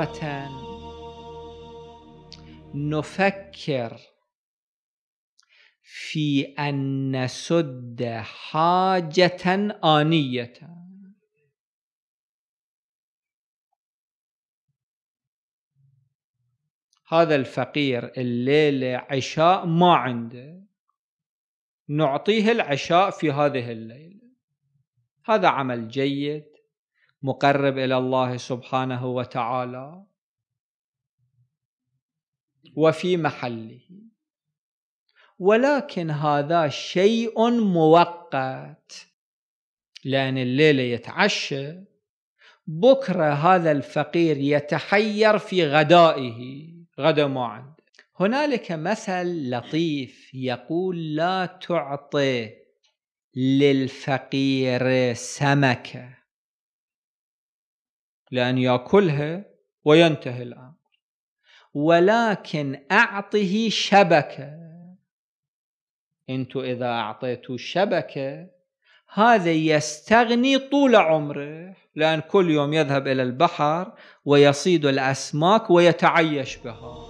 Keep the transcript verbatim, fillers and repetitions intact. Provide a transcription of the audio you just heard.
تارة نفكر في أن نسد حاجة آنية، هذا الفقير الليلة عشاء ما عنده، نعطيه العشاء في هذه الليلة، هذا عمل جيد مقرب إلى الله سبحانه وتعالى وفي محله، ولكن هذا شيء مؤقت، لأن الليلة يتعشى، بكرة هذا الفقير يتحير في غدائه، غدا ما عنده. هنالك مثل لطيف يقول: لا تعطي للفقير سمكة لأن يأكلها وينتهي الأمر، ولكن أعطه شبكة. أنتوا إذا أعطيتوا شبكة هذا يستغني طول عمره، لأن كل يوم يذهب إلى البحر ويصيد الأسماك ويتعيش بها.